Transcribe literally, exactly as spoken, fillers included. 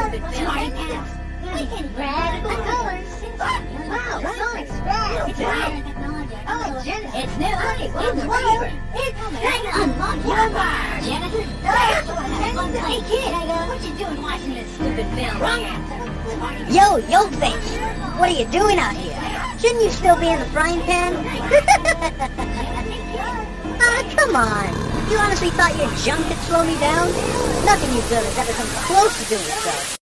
stupid flying ants. We can grab the colors. Wow, Sonic's fast. It's right. Oh, Genesis. It's new. It's new. It's unlock your bar, Genesis. Hey, kid, what you doing watching this stupid film? Wrong answer. Yo, yo, face. What are you doing out here? Shouldn't you still be in the frying pan? Ah, come on. You honestly thought your junk could slow me down? Nothing you build has ever come close to doing so.